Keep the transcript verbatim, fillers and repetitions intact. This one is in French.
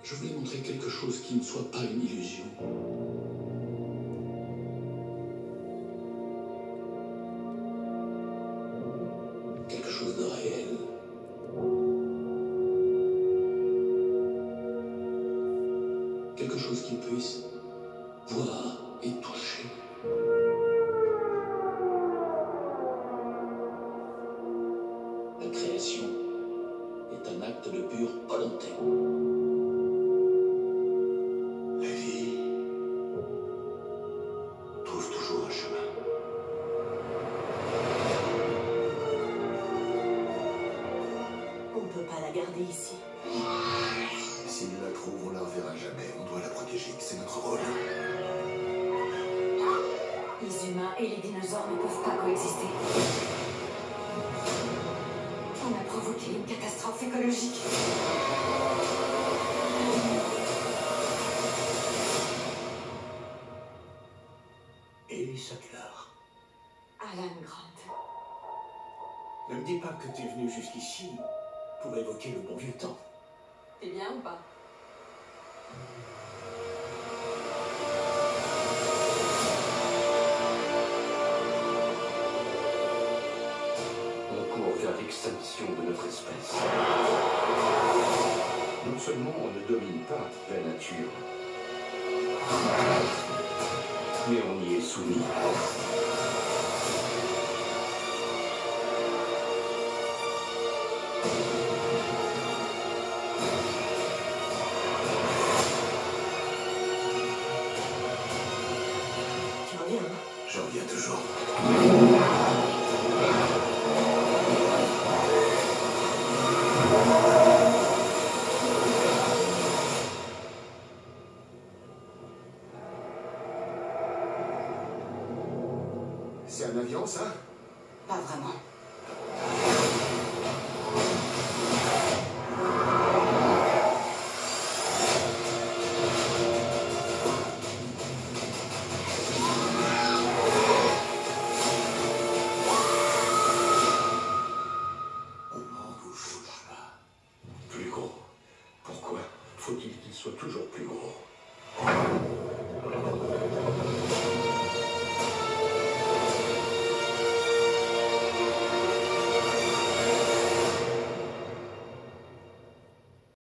Je voulais montrer quelque chose qui ne soit pas une illusion. Quelque chose de réel. Quelque chose qui puisse voir et toucher. La création est un acte de pure volonté. La vie trouve toujours un chemin. On ne peut pas la garder ici. Si nous la trouvons, on la reverra jamais. On doit la protéger. C'est notre rôle. Les humains et les dinosaures ne peuvent pas coexister. On a provoqué une catastrophe écologique. Ellie Sattler. Alan Grant. Ne me dis pas que tu es venu jusqu'ici pour évoquer le bon vieux temps. T'es bien ou pas? On court vers l'extinction de notre espèce. Non seulement on ne domine pas la nature, mais on y est soumis. Tu reviens, hein? Je reviens toujours. C'est un avion, ça? Pas vraiment. On n'en bouge pas. Plus gros. Pourquoi faut-il qu'il soit toujours plus gros?